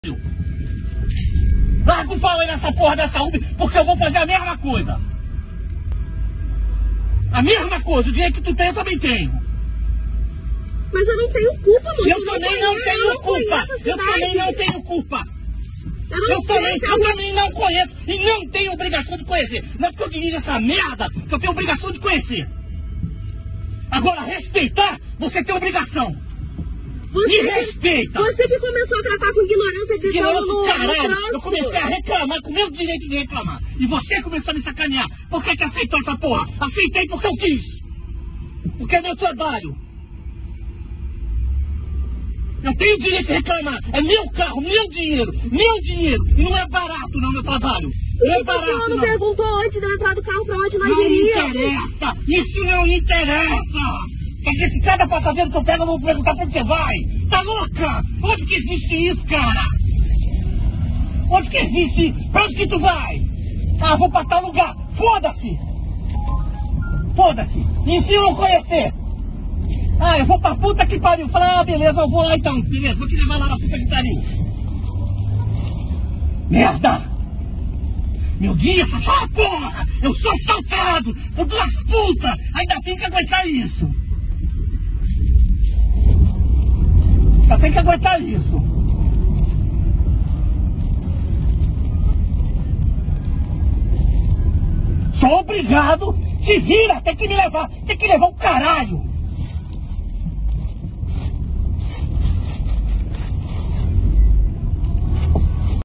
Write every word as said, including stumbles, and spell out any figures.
Larga o pau aí nessa porra dessa Uber, porque eu vou fazer a mesma coisa. A mesma coisa, o dinheiro que tu tem eu também tenho. Mas eu não tenho culpa, moço. Eu também não tenho culpa. Eu também não tenho culpa. Eu também, eu também não conheço e não tenho obrigação de conhecer. Não é porque eu dirijo essa merda que eu tenho obrigação de conhecer. Agora, respeitar, você tem obrigação. Você Me que, respeita. Você que começou a tratar com ignorância, gritando no, caralho. no Eu comecei a reclamar com o meu direito de reclamar. E você começou a me sacanear. Por que que aceitou essa porra? Aceitei porque eu quis. Porque é meu trabalho. Eu tenho direito de reclamar. É meu carro, meu dinheiro, meu dinheiro. E não é barato não, meu trabalho. Não é barato, não. O senhor não perguntou antes de entrar do carro pra onde nós não iríamos? Não interessa. Isso não interessa. Porque se cada passageiro que eu pego, eu vou perguntar pra onde você vai. Tá louca? Onde que existe isso, cara? Onde que existe? Pra onde que tu vai? Ah, vou pra tal lugar. Foda-se. Foda-se. Me ensina a conhecer. Ah, eu vou pra puta que pariu. Fala, ah, beleza, eu vou lá então. Beleza, vou te levar lá na puta que pariu. Merda! Meu dia, ah, porra! Eu sou assaltado por duas putas! Ainda tem que aguentar isso. Ainda tem que aguentar isso. Sou obrigado, se vira, tem que me levar, tem que levar o caralho.